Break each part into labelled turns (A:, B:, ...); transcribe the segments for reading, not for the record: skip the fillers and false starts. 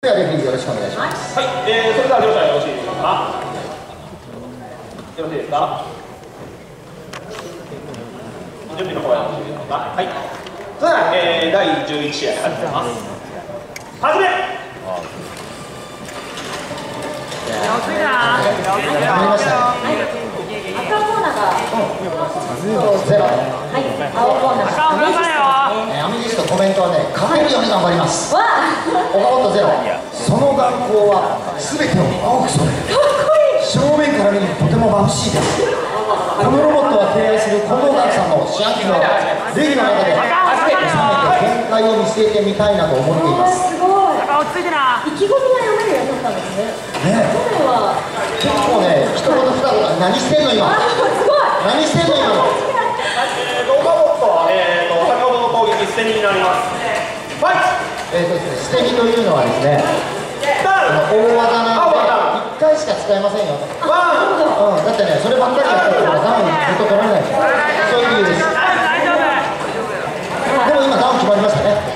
A: ではレフェリーよろしくお願いします。
B: はい、それでは両者よろしいでしょうか。よろしいですか。準備の方はよろしいでしょうか。はい。それでは、第11試合始めます。始め。
C: 赤コーナーが
A: ゼロ。
C: はい、青コーナーがアメジスト。
A: アメジストコメントはね、勝てるように頑張ります。
C: わ
A: オカモトゼロ。その眼光は全てを青く染める。正面から見るととても眩しいです。このロボットは提案する近藤岳さんの四半期のレギの中で収めて限界を見据えてみたいなと思っています。
C: すごい。意気込みが読めるようになったんですね。去年は
A: 結構ね、一言二言何してんの今。
C: すごい。
A: 何してんの今の。
B: ロボットは先ほどの攻撃捨て身になります。ファイト。
A: 捨て身というのはですね、大技なので1回しか使えませんよ。だってね、そればっかりやったらダウンずっと取られないでしょ。そういう理由です。でも今ダウン決まりましたね。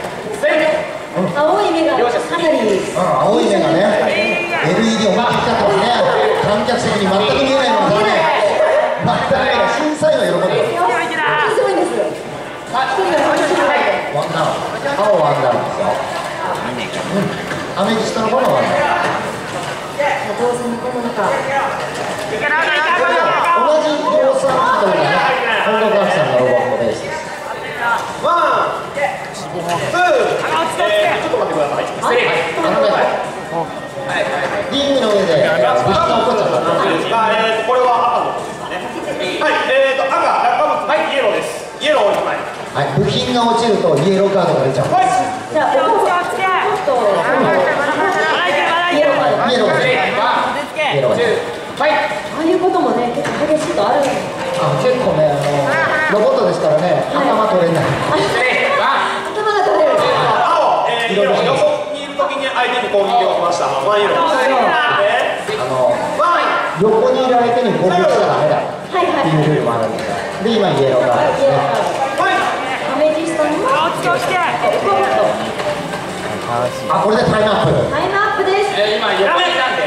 C: 青い目がかなり。
A: 青い目がね、LED を巻き光ってますね。観客席に全く見えないのがね、全く見えない。審査員は喜んでます。
C: すごいんです。一人が
A: ワンダウン。青ワンダウンですよ。アメジストの方のワンダウン。
C: 同時にこの中。
A: 同じ量産機というのはね、近藤岳さんのロボットベースです。
B: ワン、ツー、ちょっと待ってください。
A: リングの上で部品が起こっちゃった。
B: これは赤のですかね。はい、赤、落下物、はい、イエローです。イエロー1枚。
A: はい、部品が落ちるとイエローカードが出ちゃうんです。
C: じゃあ、ちょっとイエローカード。
A: イエローです。イエローです。
C: ああいうこともね、結構激しいとあるんです。
A: 結構ね、ロボットですからね、頭取れない。
C: 頭が取れる。
B: 青、イエロー、横にいるときに相手に攻撃をしました。ワンイエロー。
A: 横にいる相手に攻撃したらダメだっていうルールもあるんですよ。で、今イエローカードですね。
C: アメジストにも。
A: これでタイムアップ。
C: タイムアップです。
B: 今横にいたんで。